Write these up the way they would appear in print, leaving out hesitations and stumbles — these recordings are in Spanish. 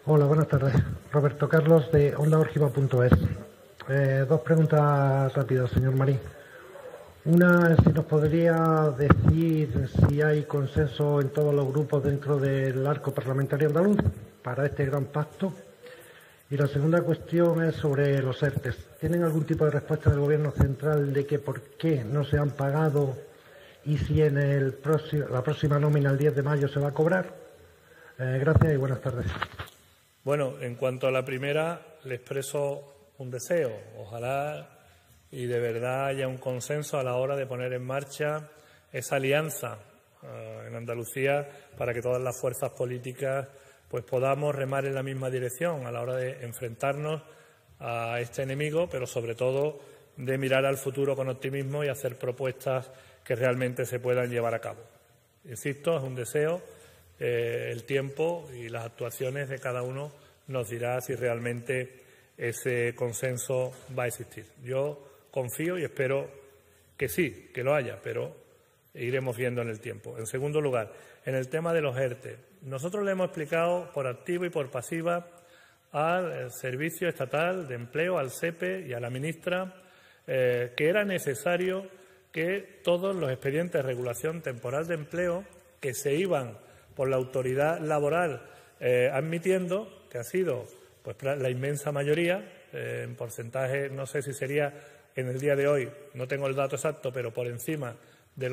Hola, buenas tardes. Roberto Carlos, de OndaOrgiva.es. Dos preguntas rápidas, señor Marín. Una, si nos podría decir si hay consenso en todos los grupos dentro del arco parlamentario andaluz para este gran pacto. Y la segunda cuestión es sobre los ERTE. ¿Tienen algún tipo de respuesta del Gobierno central de que por qué no se han pagado y si en la próxima nómina el 10 de mayo se va a cobrar? Gracias y buenas tardes. Bueno, en cuanto a la primera, le expreso un deseo. Ojalá y de verdad haya un consenso a la hora de poner en marcha esa alianza en Andalucía para que todas las fuerzas políticas pues podamos remar en la misma dirección a la hora de enfrentarnos a este enemigo, pero sobre todo de mirar al futuro con optimismo y hacer propuestas que realmente se puedan llevar a cabo. Insisto, es un deseo. El tiempo y las actuaciones de cada uno nos dirá si realmente ese consenso va a existir. Yo confío y espero que sí, que lo haya, pero iremos viendo en el tiempo. En segundo lugar, en el tema de los ERTE, nosotros le hemos explicado por activa y por pasiva al Servicio Estatal de Empleo, al SEPE y a la ministra que era necesario que todos los expedientes de regulación temporal de empleo que se iban por la autoridad laboral admitiendo, que ha sido pues la inmensa mayoría, en porcentaje, no sé si sería en el día de hoy, no tengo el dato exacto, pero por encima del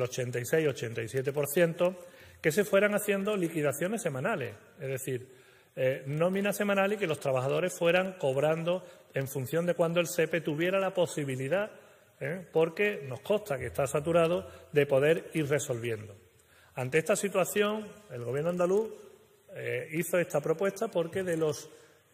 86-87%, que se fueran haciendo liquidaciones semanales, es decir, nómina semanal y que los trabajadores fueran cobrando en función de cuando el SEPE tuviera la posibilidad, porque nos consta que está saturado, de poder ir resolviendo. Ante esta situación, el Gobierno andaluz hizo esta propuesta porque de los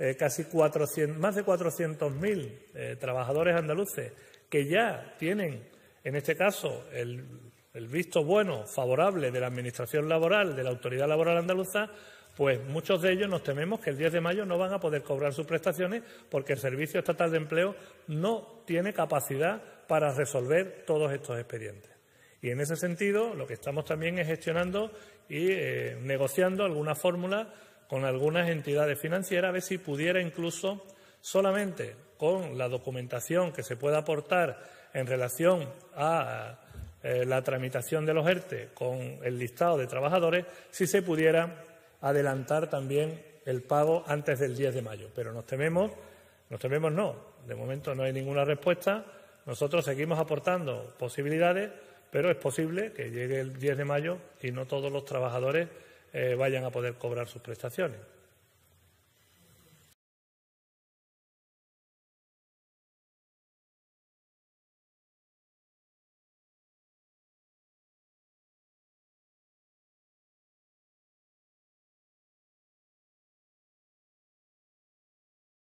más de 400.000 trabajadores andaluces que ya tienen, en este caso, el visto bueno, favorable de la Administración laboral, de la Autoridad Laboral Andaluza, pues muchos de ellos nos tememos que el 10 de mayo no van a poder cobrar sus prestaciones porque el Servicio Estatal de Empleo no tiene capacidad para resolver todos estos expedientes. Y en ese sentido, lo que estamos también es gestionando y negociando alguna fórmula con algunas entidades financieras, a ver si pudiera incluso solamente con la documentación que se pueda aportar en relación a la tramitación de los ERTE con el listado de trabajadores, si se pudiera adelantar también el pago antes del 10 de mayo. Pero nos tememos no, de momento no hay ninguna respuesta. Nosotros seguimos aportando posibilidades, pero es posible que llegue el 10 de mayo y no todos los trabajadores vayan a poder cobrar sus prestaciones.